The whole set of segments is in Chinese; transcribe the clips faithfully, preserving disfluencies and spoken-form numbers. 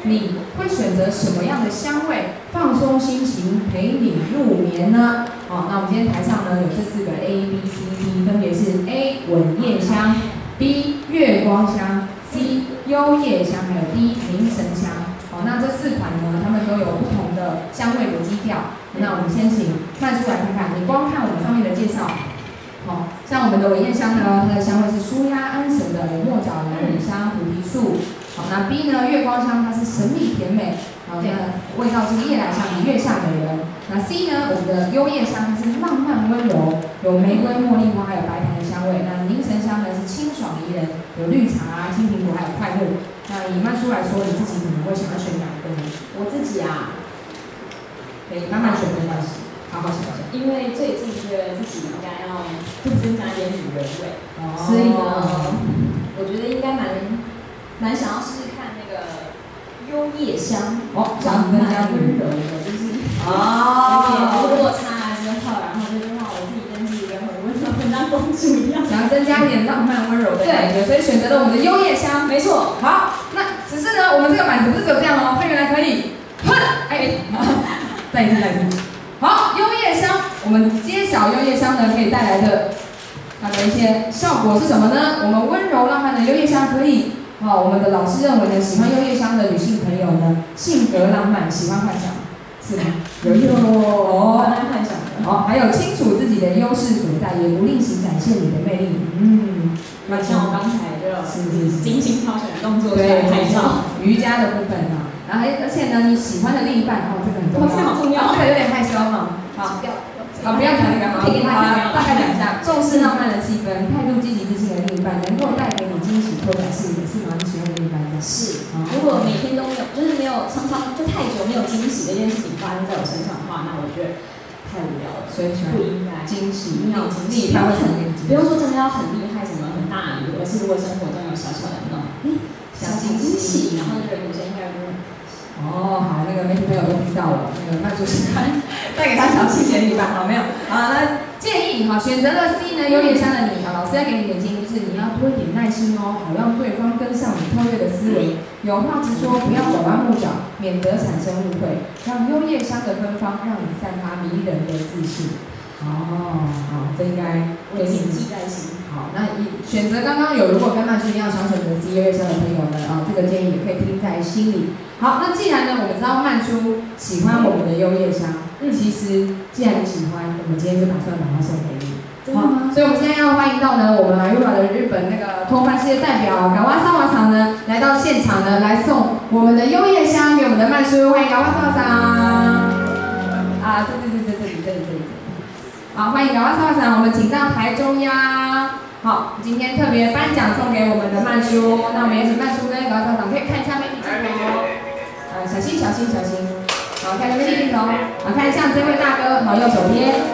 你会选择什么样的香味放松心情，陪你入眠呢？好，那我们今天台上呢有这四个 A B C D， 分别是 A 吻叶香 ，B 月光香 ，C 幽叶香，还有 D 凝神香。好，那这四款呢，它们都有不同的香味的基调。那我们先请曼叔来看看，你光看我们上面的介绍。 好，像我们的吻叶香呢，它的香味是舒压安神的莫角兰乳香、菩提树。好，那 B 呢，月光香它是神秘甜美，好，那味道是夜来香，月下美人。那 C 呢，我们的幽叶香它是浪漫温柔，有玫瑰、茉莉花还有白檀的香味。那凝神香呢是清爽宜人，有绿茶啊、青苹果还有快乐。那以曼叔来说，你自己可能会想要选哪一个呢？ 我自己啊， 可以慢慢选没关系。 好好想想， 因为最近觉得自己应该要多增加一点女人味， 哦、 所以呢，我觉得应该蛮蛮想要试试看那个幽叶香， 哦，想增加温柔的，就是哦， 有点落差之后，然后就是让我自己跟自己一个很温柔、很像公主一样， 想要增加一点浪漫温柔的感觉，所以选择了我们的幽叶香， 没错。 好，那只是呢，我们这个版图不是只有这样哦，它原来可以，哼，哎，再一次，再一次。 好，幽叶香，我们揭晓幽叶香呢可以带来的它的一些效果是什么呢？我们温柔浪漫的幽叶香可以，哦，我们的老师认为呢，喜欢幽叶香的女性朋友呢，性格浪漫，喜欢幻想，是吗？有有哦， 爱幻想的。 哦，还有清楚自己的优势所在，也不吝惜展现你的魅力。嗯， 那像我刚才就是是是精心挑选的动作， 对， 拍照， 瑜伽的部分啊。 然后而且呢，你喜欢的另一半，哦，这个很重要， 这个好重要， 这个有点害羞哈。好，好，不要讲那个嘛，好，大概讲一下，重视浪漫的气氛，态度积极自信的另一半，能够带给你惊喜拓展视野，是吗？你喜欢的另一半这样？是。如果每天都没有，就是没有常常就太久没有惊喜的一件事情发生在我身上的话，那我觉得太无聊了。所以不应该惊喜，一定要惊喜，另一半会传给你惊喜。不用说真的要很厉害，什么很大礼物，而是如果生活中有小小的那种，嗯，小惊喜，然后就觉得女生应该不会。 哦，好，那个媒体朋友都知道了，那个曼叔喜欢带给他小惊喜的一半，好没有？好，那建议哈，选择了 C 呢，幽叶香的你，好，老师要给你点建议，就是你要多一点耐心哦，好让对方跟上你跳跃的思维，有话直说，不要拐弯抹角，免得产生误会，让幽叶香的芬芳让你散发迷人的自信。哦，好，这应该给你记在心。好，那一选择刚刚有，如果跟曼叔一样想选择 C 幽叶香的朋友呢，啊，这个建议也可以听在心里。 好，那既然呢，我们知道曼叔喜欢我们的幽叶香，嗯，其实既然你喜欢，我们今天就打算把它送给你。真的吗？所以我们现在要欢迎到呢，我们 Ayura 的日本那个托饭系的代表嘎哇萨瓦桑呢，来到现场呢，来送我们的幽叶香给我们的曼叔，欢迎嘎哇萨瓦桑。啊，这这这这这里这里这里。好，欢迎嘎哇萨瓦桑，我们请到台中央。 好，今天特别颁奖送给我们的曼叔，那我们也请曼叔跟高校长可以看一下媒体镜头，呃，小心小心小心，好，看媒体镜头，好，看一下这位大哥，好，右手边，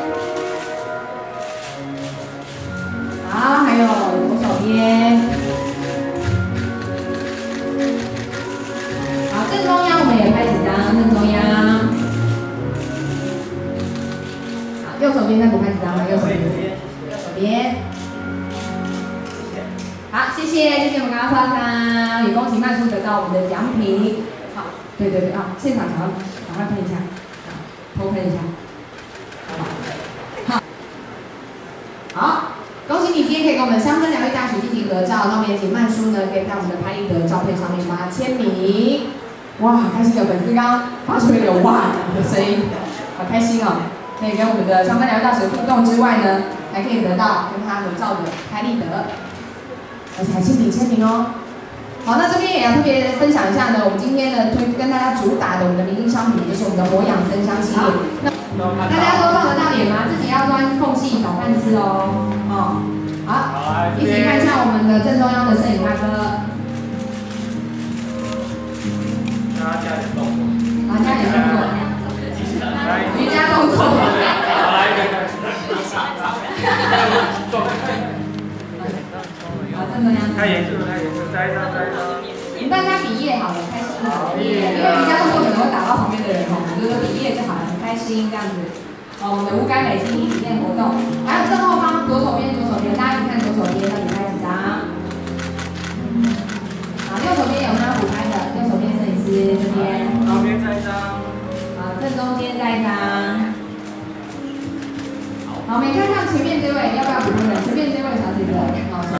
好，还有左手边，好，正中央我们也拍几张，正中央，好，右手边再补拍几张吗？右手边，右手边。 好，谢谢，谢谢我们高超三，也恭喜曼叔得到我们的奖品。好，对对对啊，现场想要赶快喷一下，偷喷一下，好好，好，恭喜你今天可以跟我们香氛疗愈大使进行合照，那我们也请曼叔呢，可以在我们的拍立得照片上面帮他签名。哇，好开心有粉丝刚刚发出一个哇的声音，好开心哦！可以跟我们的香氛疗愈大使互动之外呢，还可以得到跟他合照的拍立得。 而且还亲笔签名哦。好，那这边也要特别分享一下呢，我们今天呢推跟大家主打的我们的明星商品，就是我们的活养生香系列。那大家都放得到脸吗？自己要钻缝隙找饭吃哦。哦，好，一起看一下我们的正中央的摄影大哥。大家加点动作。好，加点动作。瑜伽动作。来一个。好，正中央。太严肃了，太严肃，再一张，再一张。我们大家比耶好了，开心好，因为瑜伽动作可能会打到旁边的人哦，我们就说比耶就好了，很开心这样子。哦，我们的无感美肌体验活动，还有正后方左手边，左手边，大家一看左手边，那你拍几张？好，右手边有他补拍的，右手边摄影师。 姐这边。 旁边再一张。 好，正中间再一张。好，我们看看前面这位，要不要补充的？前面这位小姐姐，好。